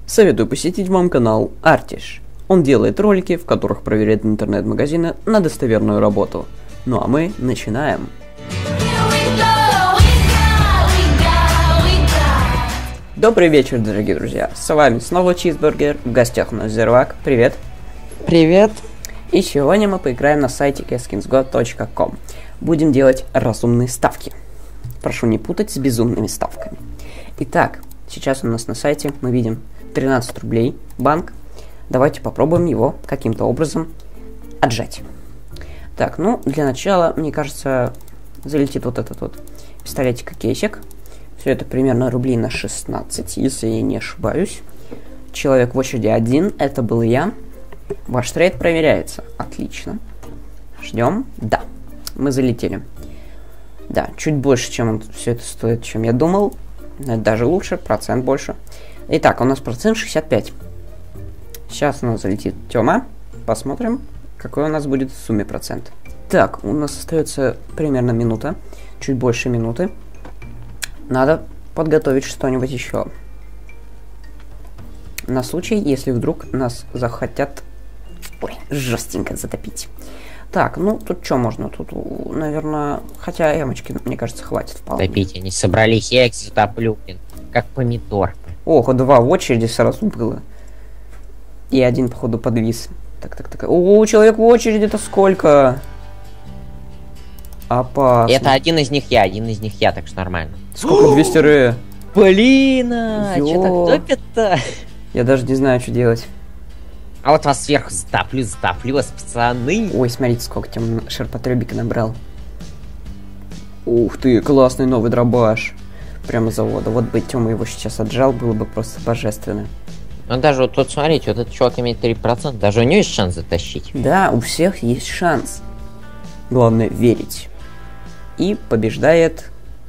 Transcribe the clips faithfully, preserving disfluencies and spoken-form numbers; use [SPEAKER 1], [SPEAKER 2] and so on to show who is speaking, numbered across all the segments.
[SPEAKER 1] Советую посетить вам канал Артиш. Он делает ролики, в которых проверяет интернет-магазины на достоверную работу. Ну а мы начинаем. Добрый вечер, дорогие друзья. С вами снова Чизбургер. В гостях у нас Зервак. Привет.
[SPEAKER 2] Привет.
[SPEAKER 1] И сегодня мы поиграем на сайте кескинсго точка ком. Будем делать разумные ставки. Прошу не путать с безумными ставками. Итак, сейчас у нас на сайте мы видим тринадцать рублей, банк. Давайте попробуем его каким-то образом отжать. Так, ну, для начала, мне кажется, залетит вот этот вот пистолетик-кейсик. Все это примерно рублей на шестнадцать, если я не ошибаюсь. Человек в очереди один, это был я. Ваш трейд проверяется. Отлично. Ждем. Да, мы залетели. Да, чуть больше, чем он, все это стоит, чем я думал. Это даже лучше, процент больше. Итак, у нас процент шестьдесят пять. Сейчас у нас залетит Тёма. Посмотрим, какой у нас будет в сумме процент. Так, у нас остается примерно минута. Чуть больше минуты. Надо подготовить что-нибудь еще. На случай, если вдруг нас захотят... Ой, жестенько затопить. Так, ну, тут что можно? Тут, наверное... Хотя эмочки, мне кажется, хватит вполне.
[SPEAKER 2] Топить, они собрали хекс, топлю, блин. Как помидор.
[SPEAKER 1] Ох, два в очереди сразу было. И один, походу, подвис. Так, так, так. О, человек в очереди, это сколько? Опасно.
[SPEAKER 2] Это один из них я, один из них я, так что нормально.
[SPEAKER 1] Сколько? двести рэ.
[SPEAKER 2] Блин, а что так топит-то?
[SPEAKER 1] Я даже не знаю, что делать.
[SPEAKER 2] А вот вас сверху затоплю, затоплю вас, пацаны.
[SPEAKER 1] Ой, смотрите, сколько Тёма ширпотребика набрал. Ух ты, классный новый дробаш. Прямо с завода. Вот бы Тёма его сейчас отжал, было бы просто божественно.
[SPEAKER 2] Ну даже вот тут, смотрите, вот этот чувак имеет три процента, даже у него есть шанс затащить.
[SPEAKER 1] Да, у всех есть шанс. Главное верить. И побеждает...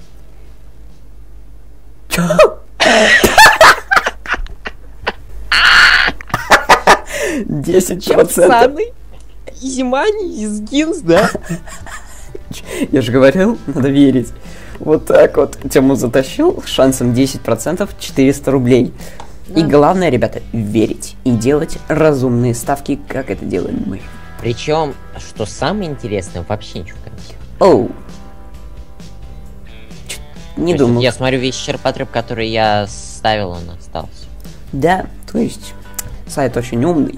[SPEAKER 1] десять процентов.
[SPEAKER 2] Изимани, изгинс, да?
[SPEAKER 1] Я же говорил, надо верить. Вот так вот. Тему затащил с шансом десять процентов, четыреста рублей. Да. И главное, ребята, верить и делать разумные ставки, как это делаем мы.
[SPEAKER 2] Причем, что самое интересное, вообще ничего не комиссии.
[SPEAKER 1] Оу. Ч- не
[SPEAKER 2] то
[SPEAKER 1] думал.
[SPEAKER 2] Я смотрю, весь ширпотреб, который я ставил, он остался.
[SPEAKER 1] Да, то есть сайт очень умный.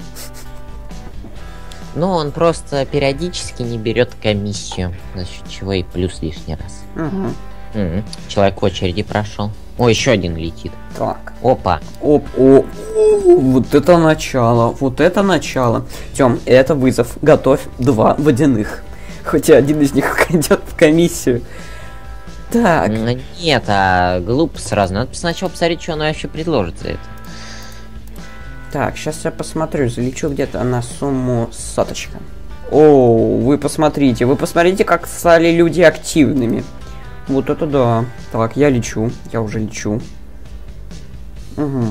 [SPEAKER 2] Но он просто периодически не берет комиссию, за счет чего и плюс лишний раз.
[SPEAKER 1] Угу.
[SPEAKER 2] Угу. Человек в очереди прошел. О, еще один летит.
[SPEAKER 1] Так.
[SPEAKER 2] Опа.
[SPEAKER 1] Оп, о, вот это начало, вот это начало. Тём, это вызов. Готовь два водяных. Хотя один из них идет в комиссию. Так.
[SPEAKER 2] Нет, а глупо сразу. Надо сначала посмотреть, что она вообще предложит за это.
[SPEAKER 1] Так, сейчас я посмотрю, залечу где-то на сумму соточка. О, вы посмотрите, вы посмотрите, как стали люди активными. Вот это да. Так, я лечу, я уже лечу. Угу.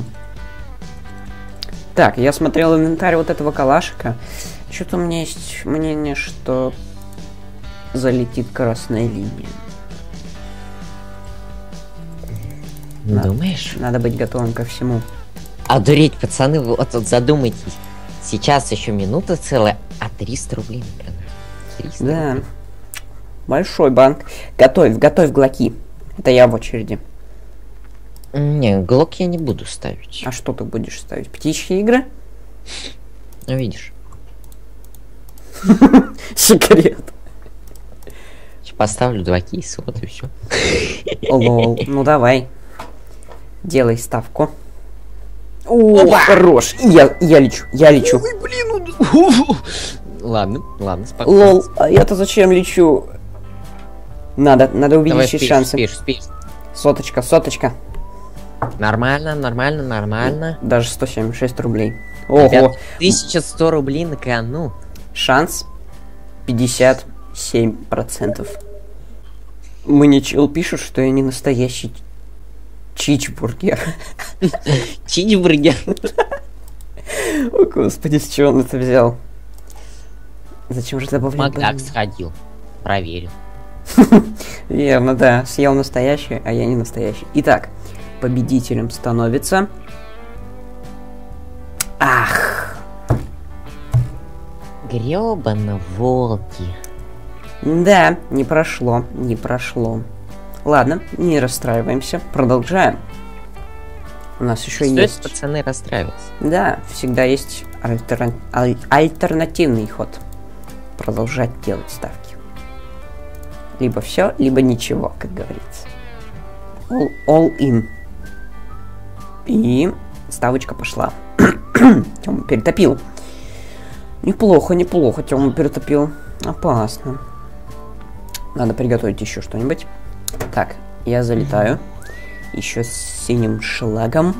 [SPEAKER 1] Так, я смотрел инвентарь вот этого калашика. Что-то у меня есть мнение, что залетит красная линия.
[SPEAKER 2] Думаешь?
[SPEAKER 1] Надо, надо быть готовым ко всему.
[SPEAKER 2] Одуреть, пацаны, вы вот тут задумайтесь. Сейчас еще минута целая, а триста рублей, например. триста
[SPEAKER 1] Да.
[SPEAKER 2] рублей.
[SPEAKER 1] Большой банк. Готовь, готовь глоки. Это я в очереди.
[SPEAKER 2] Не, глок я не буду ставить.
[SPEAKER 1] А что ты будешь ставить? Птичьи игры?
[SPEAKER 2] Ну, видишь.
[SPEAKER 1] Секрет.
[SPEAKER 2] Поставлю два кейса, вот и все.
[SPEAKER 1] Лол. Ну давай. Делай ставку. О, хорош. Я, я лечу, я лечу.
[SPEAKER 2] Ой, блин. Ладно, ладно, спокойно.
[SPEAKER 1] Лол, а я-то зачем лечу? Надо, надо увеличить
[SPEAKER 2] Давай,
[SPEAKER 1] шансы.
[SPEAKER 2] спишь, спишь.
[SPEAKER 1] Соточка, соточка.
[SPEAKER 2] Нормально, нормально, нормально.
[SPEAKER 1] Даже сто семьдесят шесть рублей. Ого.
[SPEAKER 2] Ребят, тысяча сто рублей на кону.
[SPEAKER 1] Шанс пятьдесят семь процентов. Мне чел пишут, что я не настоящий чичбургер.
[SPEAKER 2] Чичбургер.
[SPEAKER 1] О, господи, с чего он это взял? Зачем же добавлять?
[SPEAKER 2] Макдак сходил. Проверил.
[SPEAKER 1] Верно, да. Съел настоящий, а я не настоящий. Итак, победителем становится Ах!
[SPEAKER 2] Грёбано волки.
[SPEAKER 1] Да, не прошло, не прошло. Ладно, не расстраиваемся, продолжаем. У нас еще
[SPEAKER 2] Стоит,
[SPEAKER 1] есть...
[SPEAKER 2] пацаны, расстраиваться.
[SPEAKER 1] Да, всегда есть альтер... аль- альтернативный ход. Продолжать делать ставки. Либо все, либо ничего, как говорится. All, all in. И ставочка пошла. Тёма перетопил. Неплохо, неплохо, Тёма перетопил. Опасно. Надо приготовить еще что-нибудь. Так, я залетаю. Еще с синим шлагом.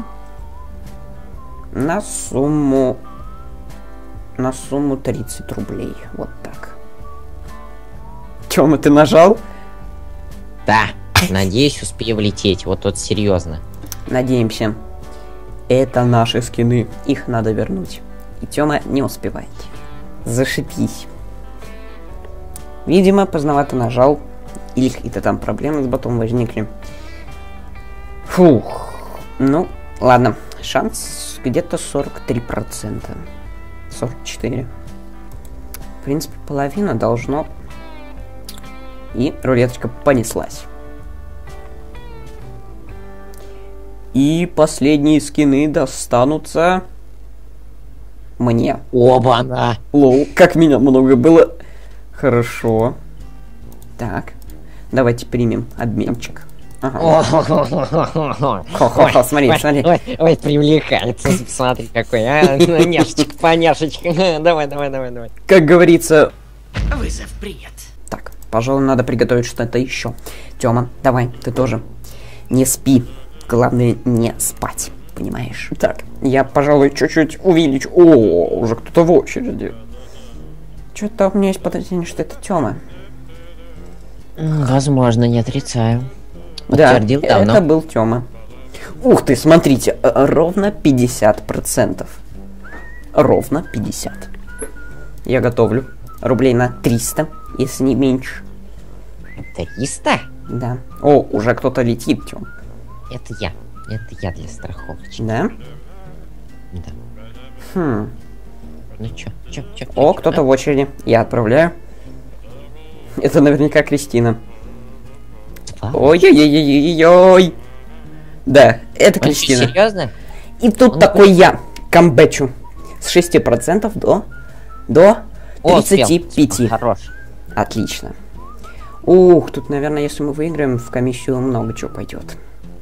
[SPEAKER 1] На сумму... На сумму тридцать рублей. Вот так. Тёма, ты нажал?
[SPEAKER 2] Да, надеюсь, успею влететь. Вот тут серьезно.
[SPEAKER 1] Надеемся. Это наши скины. Их надо вернуть. И Тёма не успевает. Зашипись. Видимо, поздновато нажал. Или какие-то там проблемы с ботом возникли. Фух. Ну, ладно. Шанс где-то сорок три процента. сорок четыре. В принципе, половина должно. И рулеточка понеслась. И последние скины достанутся мне.
[SPEAKER 2] Оба-на!
[SPEAKER 1] Лоу, как меня много было. Хорошо. Так, давайте примем обменчик. Ага. Хо-хо-хо, смотри,
[SPEAKER 2] Ой,
[SPEAKER 1] смотри.
[SPEAKER 2] Ой, ой, привлекается, смотри какой, а, няшечка, поняшечка, давай, давай, давай, давай.
[SPEAKER 1] Как говорится...
[SPEAKER 3] Вызов принят.
[SPEAKER 1] Так, пожалуй, надо приготовить что-то еще. Тёма, давай, ты тоже. Не спи. Главное, не спать. Понимаешь? Так, я, пожалуй, чуть-чуть увеличу. О, уже кто-то в очереди. Что-то у меня есть подозрение, что это Тёма.
[SPEAKER 2] Возможно, не отрицаю.
[SPEAKER 1] Да,
[SPEAKER 2] Подтвердил давно.
[SPEAKER 1] это был Тёма. Ух ты, смотрите, э, ровно пятьдесят процентов. Ровно пятьдесят. Я готовлю. Рублей на триста, если не меньше.
[SPEAKER 2] триста?
[SPEAKER 1] Да. О, уже кто-то летит, Тём.
[SPEAKER 2] Это я. Это я для страховочки.
[SPEAKER 1] Да?
[SPEAKER 2] Да.
[SPEAKER 1] Хм.
[SPEAKER 2] Ну чё, чё, чё?
[SPEAKER 1] О,
[SPEAKER 2] чё,
[SPEAKER 1] кто-то
[SPEAKER 2] а?
[SPEAKER 1] в очереди. Я отправляю. Это наверняка Кристина.
[SPEAKER 2] А?
[SPEAKER 1] Ой-ой-ой-ой-ой. Да, это
[SPEAKER 2] Он что,
[SPEAKER 1] Кристина.
[SPEAKER 2] серьезно?
[SPEAKER 1] И тут
[SPEAKER 2] Он
[SPEAKER 1] такой я, камбэчу. С шести процентов до... До
[SPEAKER 2] О,
[SPEAKER 1] тридцати
[SPEAKER 2] успел.
[SPEAKER 1] пяти.
[SPEAKER 2] Хорош.
[SPEAKER 1] Отлично. Ух, тут, наверное, если мы выиграем, в комиссию много чего пойдет.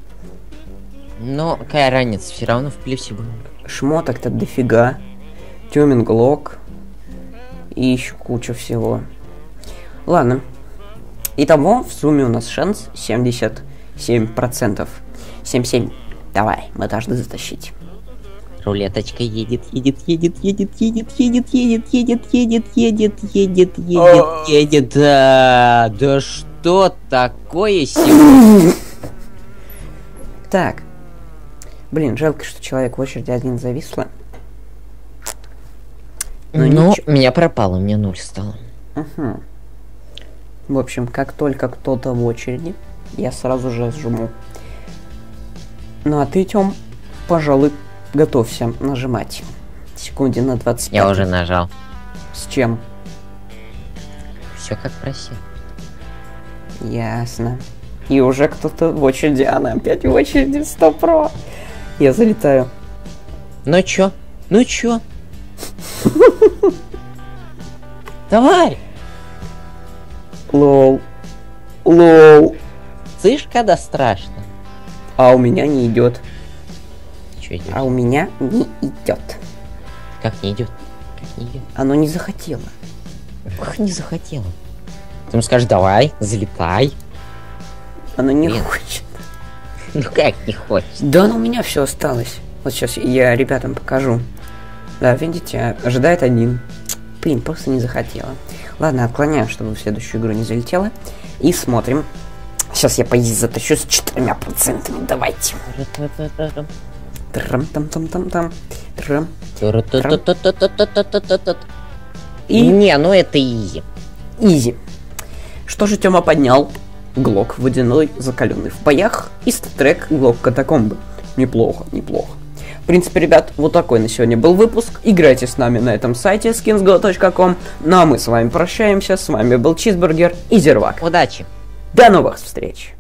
[SPEAKER 2] Но какая разница, все равно в плюсе будем.
[SPEAKER 1] Шмоток-то дофига. Тёмин глок. И еще куча всего. Ладно. Итого, в сумме у нас шанс семьдесят семь процентов. семьдесят семь. Давай, мы должны затащить.
[SPEAKER 2] Рулеточка едет, едет, едет, едет, едет, едет, едет, едет, едет, едет, едет, едет, едет. Да, да что такое сегодня?
[SPEAKER 1] Так. Блин, жалко, что человек в очереди один зависло. Ну,
[SPEAKER 2] Ну,
[SPEAKER 1] ничего.
[SPEAKER 2] у меня пропало, у меня ноль стало.
[SPEAKER 1] Угу. В общем, как только кто-то в очереди, я сразу же сжму. Ну а ты, Тём, пожалуй, готовься нажимать. Секунде на двадцать пять.
[SPEAKER 2] Я уже нажал.
[SPEAKER 1] С чем?
[SPEAKER 2] Все как просил.
[SPEAKER 1] Ясно. И уже кто-то в очереди, она опять в очереди, сто про. Я залетаю.
[SPEAKER 2] Ну чё? Ну чё? Давай!
[SPEAKER 1] Лол. Лол.
[SPEAKER 2] Слышь, когда страшно?
[SPEAKER 1] А у меня не идет.
[SPEAKER 2] Чё идёт?
[SPEAKER 1] А у меня не идет.
[SPEAKER 2] Как не идет? Как не идет?
[SPEAKER 1] Оно не захотело.
[SPEAKER 2] Ах, не захотела. Ты ему скажешь, давай, залетай.
[SPEAKER 1] Оно не
[SPEAKER 2] Блин.
[SPEAKER 1] хочет.
[SPEAKER 2] Ну как не хочешь?
[SPEAKER 1] Да, ну у меня все осталось. Вот сейчас я ребятам покажу. Да, видите, ожидает один. Блин, просто не захотела. Ладно, отклоняю, чтобы в следующую игру не залетела. И смотрим. Сейчас я поесть затащу с четырьмя процентами. Давайте. Трам-там-там-там-там. Трам. И
[SPEAKER 2] Не, ну это изи.
[SPEAKER 1] изи. Что же Тёма поднял? Глок водяной, закаленный в боях, и статрек Глок катакомбы. Неплохо, неплохо. В принципе, ребят, вот такой на сегодня был выпуск. Играйте с нами на этом сайте скинс го точка ком. Ну а мы с вами прощаемся. С вами был Чизбургер и Зервак.
[SPEAKER 2] Удачи!
[SPEAKER 1] До новых встреч!